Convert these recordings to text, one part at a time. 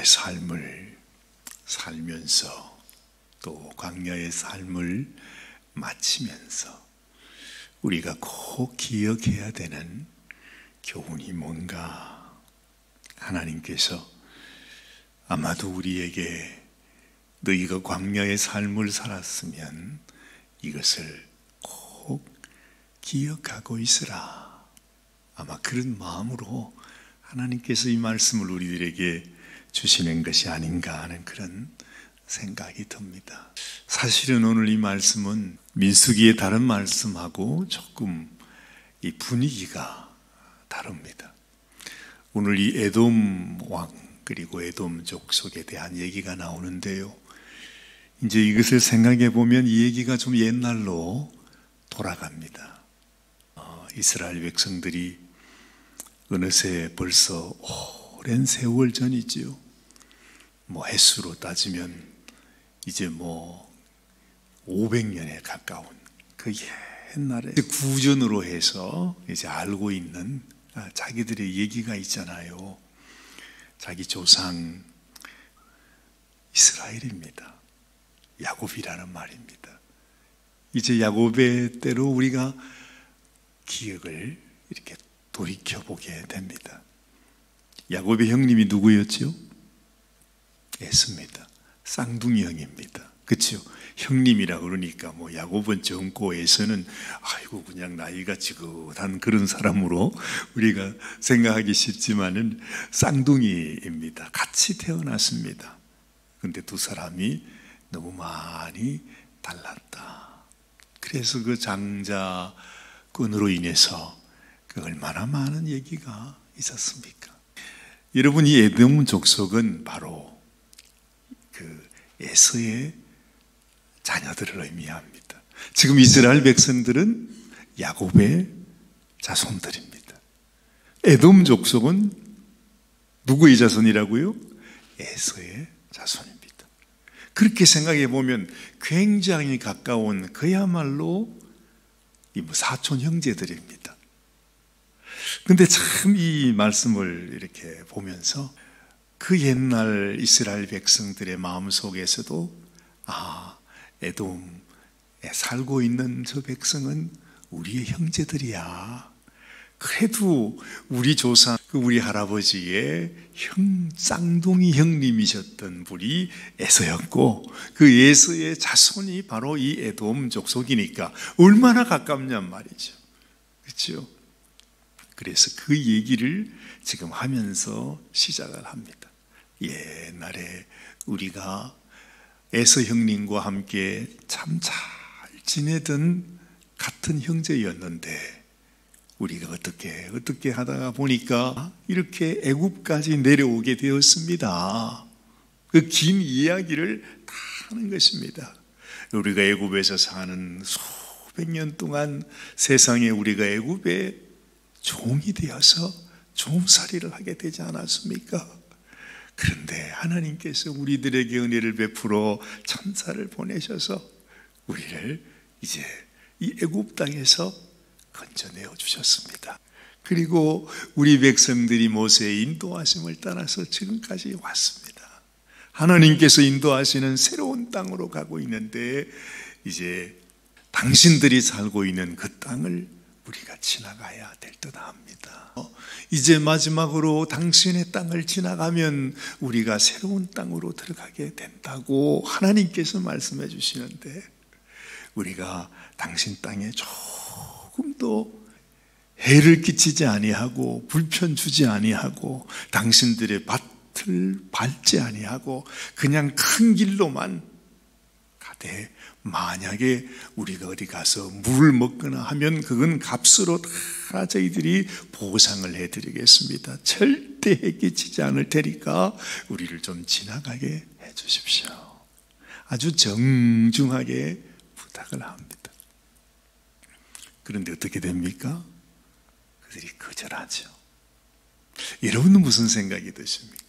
광야의 삶을 살면서 또 광야의 삶을 마치면서 우리가 꼭 기억해야 되는 교훈이 뭔가? 하나님께서 아마도 우리에게 너희가 광야의 삶을 살았으면 이것을 꼭 기억하고 있으라. 아마 그런 마음으로 하나님께서 이 말씀을 우리들에게 주시는 것이 아닌가 하는 그런 생각이 듭니다. 사실은 오늘 이 말씀은 민수기의 다른 말씀하고 조금 이 분위기가 다릅니다. 오늘 이 에돔 왕 그리고 에돔 족속에 대한 얘기가 나오는데요. 이제 이것을 생각해 보면 이 얘기가 좀 옛날로 돌아갑니다. 이스라엘 백성들이 어느새 벌써 오랜 세월 전이지요. 횟수로 따지면 이제 500년에 가까운 그 옛날에 구전으로 해서 이제 알고 있는 자기들의 얘기가 있잖아요. 자기 조상 이스라엘입니다. 야곱이라는 말입니다. 이제 야곱의 때로 우리가 기억을 이렇게 돌이켜보게 됩니다. 야곱의 형님이 누구였죠? 에서입니다. 쌍둥이 형입니다. 그렇죠? 형님이라 그러니까 야곱은 젊고 에서는 아이고 그냥 나이가 지긋한 그런 사람으로 우리가 생각하기 쉽지만은 쌍둥이입니다. 같이 태어났습니다. 근데 두 사람이 너무 많이 달랐다. 그래서 그 장자권으로 인해서 얼마나 많은 얘기가 있었습니까? 여러분, 이 에돔 족속은 바로 그 에서의 자녀들을 의미합니다. 지금 이스라엘 백성들은 야곱의 자손들입니다. 에돔 족속은 누구의 자손이라고요? 에서의 자손입니다. 그렇게 생각해 보면 굉장히 가까운 그야말로 사촌 형제들입니다. 근데 참 이 말씀을 이렇게 보면서 그 옛날 이스라엘 백성들의 마음속에서도 에돔에 살고 있는 저 백성은 우리의 형제들이야. 그래도 우리 조상, 우리 할아버지의 쌍둥이 형님이셨던 분이 에서였고 그 에서의 자손이 바로 이 에돔 족속이니까 얼마나 가깝냔 말이죠. 그렇죠? 그래서 그 얘기를 지금 하면서 시작을 합니다. 옛날에 우리가 에서 형님과 함께 참 잘 지내던 같은 형제였는데 우리가 어떻게 하다가 보니까 이렇게 애굽까지 내려오게 되었습니다. 그 긴 이야기를 다 하는 것입니다. 우리가 애굽에서 사는 수백 년 동안 세상에 우리가 애굽에 종이 되어서 종살이를 하게 되지 않았습니까? 그런데 하나님께서 우리들에게 은혜를 베풀어 천사를 보내셔서 우리를 이제 이 애굽 땅에서 건져내어 주셨습니다. 그리고 우리 백성들이 모세의 인도하심을 따라서 지금까지 왔습니다. 하나님께서 인도하시는 새로운 땅으로 가고 있는데 이제 당신들이 살고 있는 그 땅을 우리가 지나가야 될 듯 합니다. 이제 마지막으로 당신의 땅을 지나가면 우리가 새로운 땅으로 들어가게 된다고 하나님께서 말씀해 주시는데 우리가 당신 땅에 조금도 해를 끼치지 아니하고 불편 주지 아니하고 당신들의 밭을 밟지 아니하고 그냥 큰 길로만 가되 만약에 우리가 어디 가서 물을 먹거나 하면 그건 값으로 다 저희들이 보상을 해드리겠습니다. 절대 해 끼치지 않을 테니까 우리를 좀 지나가게 해 주십시오. 아주 정중하게 부탁을 합니다. 그런데 어떻게 됩니까? 그들이 거절하죠. 여러분은 무슨 생각이 드십니까?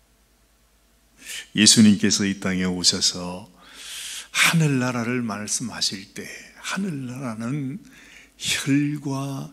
예수님께서 이 땅에 오셔서 하늘나라를 말씀하실 때 하늘나라는 혈과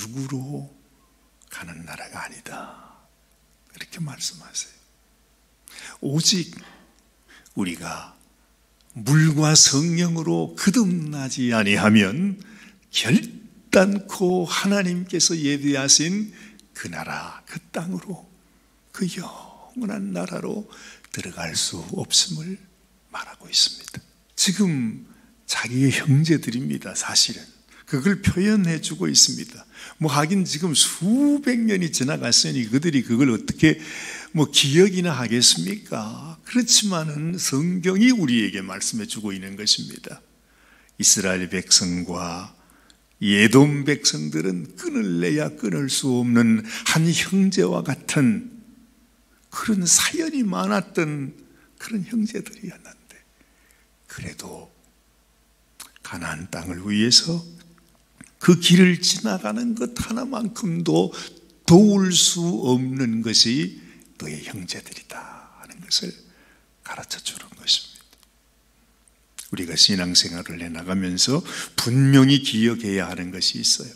육으로 가는 나라가 아니다. 이렇게 말씀하세요. 오직 우리가 물과 성령으로 거듭나지 아니하면 결단코 하나님께서 예비하신 그 나라, 그 땅으로, 그 영원한 나라로 들어갈 수 없음을 말하고 있습니다. 지금 자기의 형제들입니다. 사실은 그걸 표현해 주고 있습니다. 하긴 지금 수백 년이 지나갔으니 그들이 그걸 어떻게 기억이나 하겠습니까? 그렇지만은 성경이 우리에게 말씀해 주고 있는 것입니다. 이스라엘 백성과 에돔 백성들은 끊을래야 끊을 수 없는 한 형제와 같은 그런 사연이 많았던 그런 형제들이었는데, 그래도 가나안 땅을 위해서 그 길을 지나가는 것 하나만큼도 도울 수 없는 것이 너의 형제들이다 하는 것을 가르쳐 주는 것입니다. 우리가 신앙생활을 해나가면서 분명히 기억해야 하는 것이 있어요.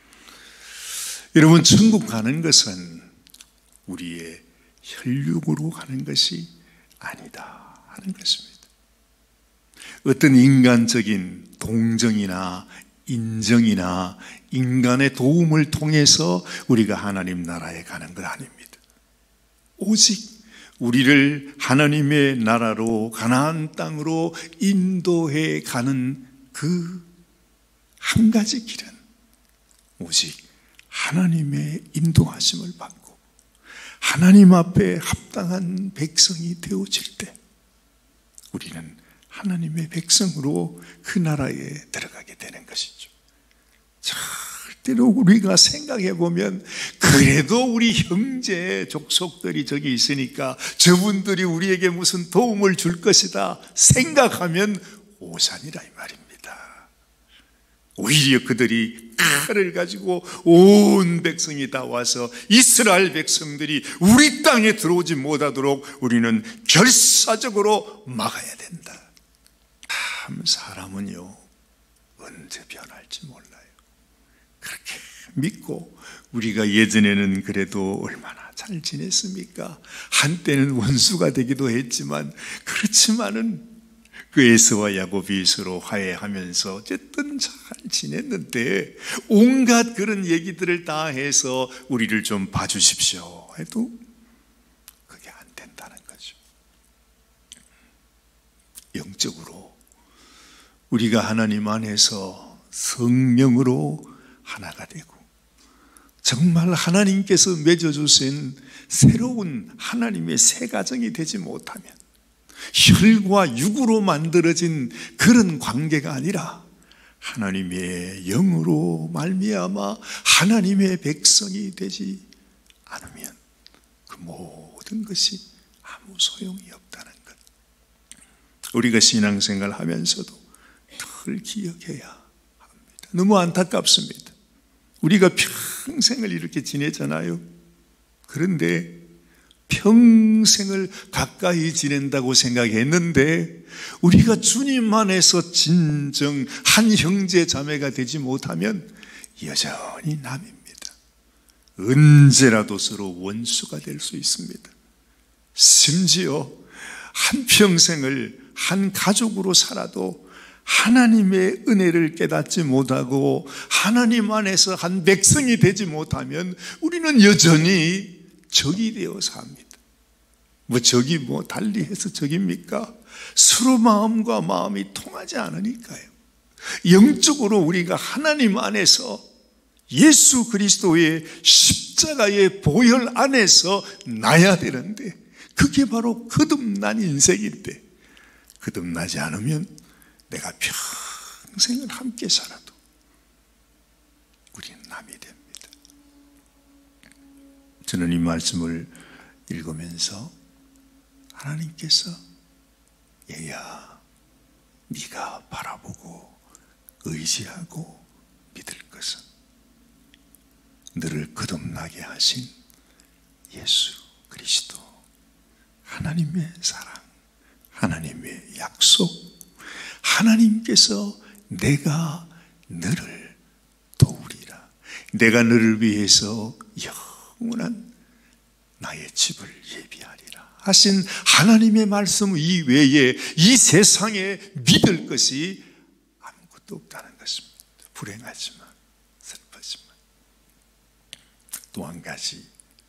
여러분, 천국 가는 것은 우리의 혈육으로 가는 것이 아니다 하는 것입니다. 어떤 인간적인 동정이나 인정이나 인간의 도움을 통해서 우리가 하나님 나라에 가는 것 아닙니다. 오직 우리를 하나님의 나라로, 가나안 땅으로 인도해 가는 그 한 가지 길은 오직 하나님의 인도하심을 받고 하나님 앞에 합당한 백성이 되어질 때 우리는 하나님의 백성으로 그 나라에 들어가게 되는 것이죠. 절대로 우리가 생각해 보면 그래도 우리 형제 족속들이 저기 있으니까 저분들이 우리에게 무슨 도움을 줄 것이다 생각하면 오산이라 이 말입니다. 오히려 그들이 칼을 가지고 온 백성이 다 와서 이스라엘 백성들이 우리 땅에 들어오지 못하도록 우리는 결사적으로 막아야 된다. 참 사람은요 언제 변할지 몰라요. 그렇게 믿고 우리가 예전에는 그래도 얼마나 잘 지냈습니까? 한때는 원수가 되기도 했지만 그렇지만은 그 에서와 야곱이 서로 화해하면서 어쨌든 잘 지냈는데 온갖 그런 얘기들을 다 해서 우리를 좀 봐주십시오 해도 그게 안 된다는 거죠. 영적으로 우리가 하나님 안에서 성령으로 하나가 되고 정말 하나님께서 맺어주신 새로운 하나님의 새 가정이 되지 못하면 혈과 육으로 만들어진 그런 관계가 아니라 하나님의 영으로 말미암아 하나님의 백성이 되지 않으면 그 모든 것이 아무 소용이 없다는 것, 우리가 신앙생활 하면서도 늘 기억해야 합니다. 너무 안타깝습니다. 우리가 평생을 이렇게 지내잖아요. 그런데 평생을 가까이 지낸다고 생각했는데 우리가 주님 안에서 진정 한 형제 자매가 되지 못하면 여전히 남입니다. 언제라도 서로 원수가 될 수 있습니다. 심지어 한평생을 한 가족으로 살아도 하나님의 은혜를 깨닫지 못하고 하나님 안에서 한 백성이 되지 못하면 우리는 여전히 적이 되어 삽니다. 적이 달리해서 적입니까? 서로 마음과 마음이 통하지 않으니까요. 영적으로 우리가 하나님 안에서 예수 그리스도의 십자가의 보혈 안에서 나야 되는데 그게 바로 거듭난 인생인데 거듭나지 않으면 내가 평생을 함께 살아도 우리는 남이 됩니다. 저는 이 말씀을 읽으면서 하나님께서 얘야 네가 바라보고 의지하고 믿을 것은 너를 거듭나게 하신 예수 그리스도, 하나님의 사랑, 하나님의 약속, 하나님께서 내가 너를 도우리라, 내가 너를 위해서 영원한 나의 집을 예비하리라 하신 하나님의 말씀 이외에 이 세상에 믿을 것이 아무것도 없다는 것입니다. 불행하지만 슬프지만. 또 한 가지,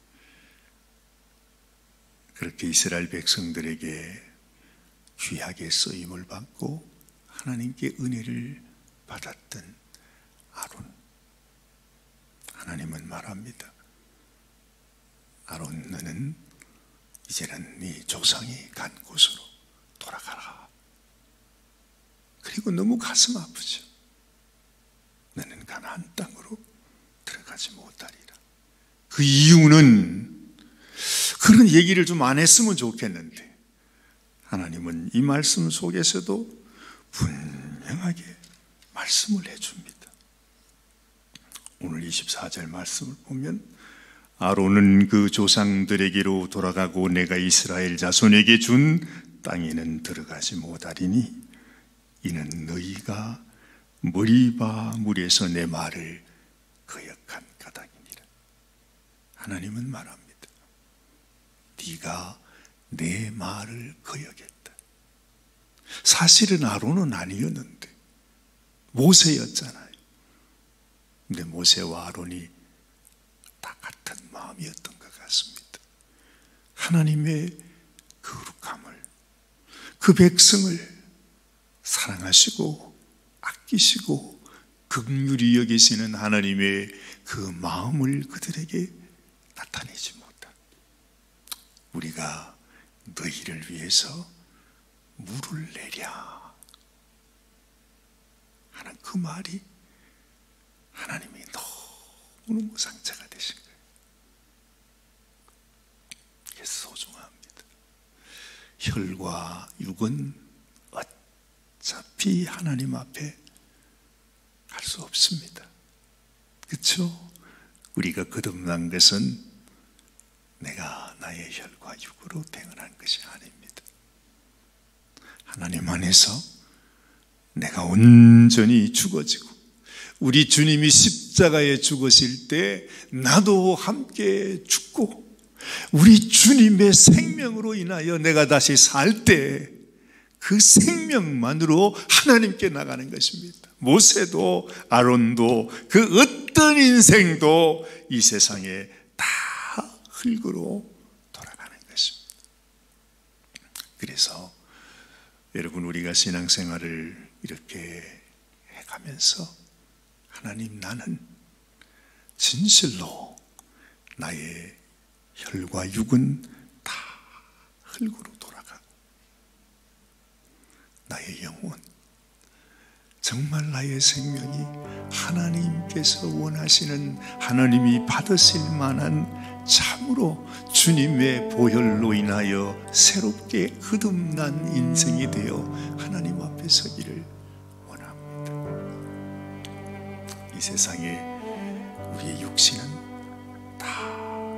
그렇게 이스라엘 백성들에게 귀하게 쓰임을 받고 하나님께 은혜를 받았던 아론, 하나님은 말합니다. 아론, 너는 이제는 네 조상이 간 곳으로 돌아가라. 그리고 너무 가슴 아프죠. 너는 가나안 땅으로 들어가지 못하리라. 그 이유는 그런 얘기를 좀 안 했으면 좋겠는데 하나님은 이 말씀 속에서도 분명하게 말씀을 해줍니다. 오늘 24절 말씀을 보면 아론은 그 조상들에게로 돌아가고 내가 이스라엘 자손에게 준 땅에는 들어가지 못하리니 이는 너희가 머리바 물에서 내 말을 거역한 까닭이니라. 하나님은 말합니다. 네가 내 말을 거역했다. 사실은 아론은 아니었는데 모세였잖아요. 근데 모세와 아론이 다 같은 마음이었던 것 같습니다. 하나님의 거룩함을, 그 백성을 사랑하시고 아끼시고 긍휼히 여기시는 하나님의 그 마음을 그들에게 나타내지 못한, 우리가 너희를 위해서 물을 내랴 하는 그 말이 하나님이 너무너무 상처가 되신 거예요. 이게 소중합니다. 혈과 육은 어차피 하나님 앞에 갈 수 없습니다. 그렇죠? 우리가 거듭난 것은 내가 나의 혈과 육으로 태어난 것이 아닙니다. 하나님 안에서 내가 온전히 죽어지고, 우리 주님이 십자가에 죽으실 때 나도 함께 죽고, 우리 주님의 생명으로 인하여 내가 다시 살 때 그 생명만으로 하나님께 나가는 것입니다. 모세도 아론도 그 어떤 인생도 이 세상에 다 흙으로 돌아가는 것입니다. 그래서 여러분, 우리가 신앙생활을 이렇게 해가면서 하나님, 나는 진실로 나의 혈과 육은 다 흙으로 돌아가고, 나의 영혼, 정말 나의 생명이 하나님께서 원하시는, 하나님이 받으실 만한 참으로 주님의 보혈로 인하여 새롭게 거듭난 인생이 되어 하나님 앞에 서기를 원합니다. 이 세상에 우리의 육신은 다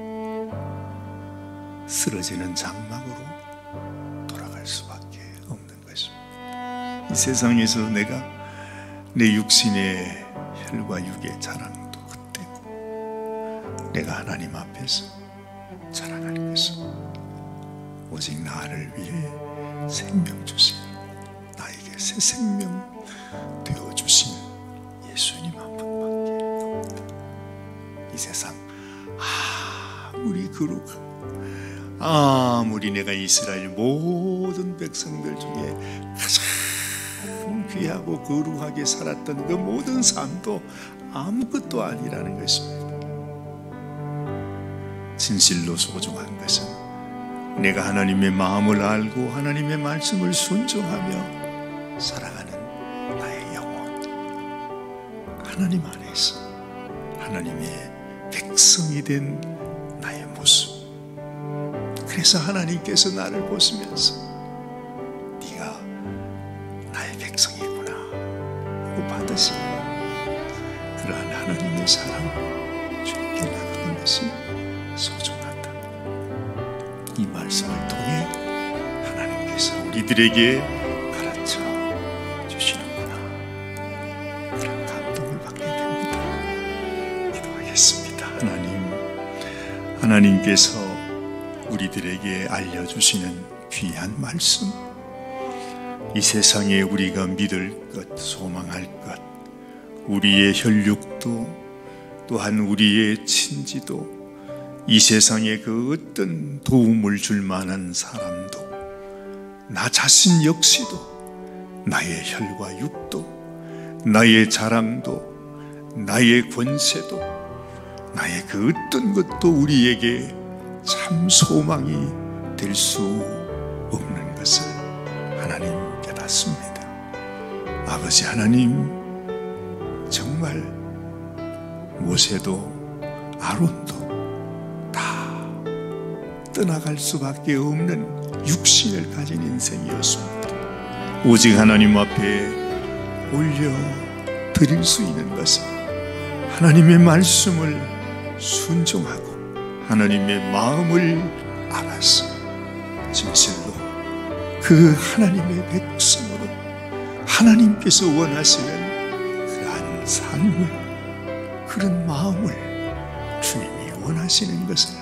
쓰러지는 장막으로 돌아갈 수밖에 없는 것입니다. 이 세상에서 내가 내 육신의 혈과 육의 자랑도 헛되고, 내가 하나님 앞에서 자랑하는 것은 오직 나를 위해 생명 주신, 나에게 새 생명 되어주신 예수님 한 분밖에 없다. 이 세상 아무리 거룩하고 아무리 내가 이스라엘 모든 백성들 중에 가장 귀하고 거룩하게 살았던 그 모든 삶도 아무것도 아니라는 것입니다. 진실로 소중한 것은 내가 하나님의 마음을 알고 하나님의 말씀을 순종하며 살아가는 나의 영혼, 하나님 안에서 하나님의 백성이 된 나의 모습. 그래서 하나님께서 나를 보시면서 네가 나의 백성이구나 하고 받으시고, 그러한 하나님의 사랑을 주님께 나가는 것이 소중하다. 이 말씀을 통해 하나님께서 우리들에게 가르쳐 주시는구나, 그런 감동을 받게 됩니다. 기도하겠습니다. 하나님께서 우리들에게 알려주시는 귀한 말씀, 이 세상에 우리가 믿을 것, 소망할 것, 우리의 혈육도 또한 우리의 친지도, 이 세상에 그 어떤 도움을 줄 만한 사람도, 나 자신 역시도, 나의 혈과 육도, 나의 자랑도, 나의 권세도, 나의 그 어떤 것도 우리에게 참 소망이 될 수 없는 것을 하나님 깨닫습니다. 아버지 하나님, 정말 모세도 아론도 다 떠나갈 수밖에 없는 육신을 가진 인생이었습니다. 오직 하나님 앞에 올려드릴 수 있는 것은 하나님의 말씀을 순종하고 하나님의 마음을 알아서 진실로 그 하나님의 백성으로 하나님께서 원하시는 그러한 삶을, 그런 마음을 주님이 원하시는 것을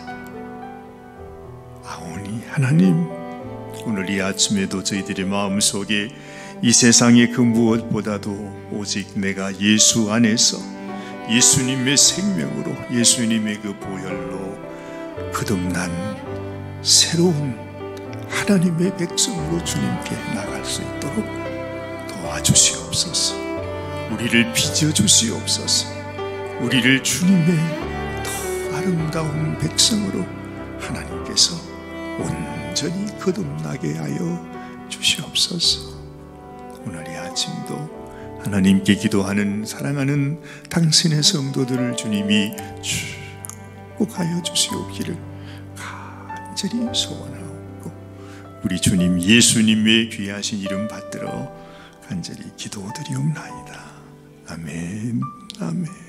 아오니 하나님, 오늘 이 아침에도 저희들의 마음속에 이 세상의 그 무엇보다도 오직 내가 예수 안에서 예수님의 생명으로, 예수님의 그 보혈로 거듭난 새로운 하나님의 백성으로 주님께 나갈 수 있도록 도와주시옵소서. 우리를 빚어주시옵소서. 우리를 주님의 더 아름다운 백성으로 하나님께서 온전히 거듭나게 하여 주시옵소서. 오늘 이 아침도 하나님께 기도하는 사랑하는 당신의 성도들을 주님이 축복하여 주시옵기를 간절히 소원하옵고, 우리 주님 예수님의 귀하신 이름 받들어 간절히 기도드리옵나이다. 아멘, 아멘.